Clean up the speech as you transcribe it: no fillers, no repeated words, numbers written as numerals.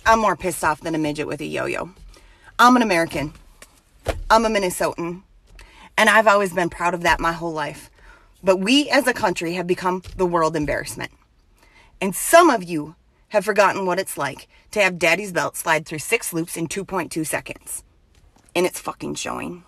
I'm more pissed off than a midget with a yo-yo. I'm an American. I'm a Minnesotan. And I've always been proud of that my whole life. But we as a country have become the world embarrassment. And some of you have forgotten what it's like to have daddy's belt slide through 6 loops in 2.2 seconds. And it's fucking showing.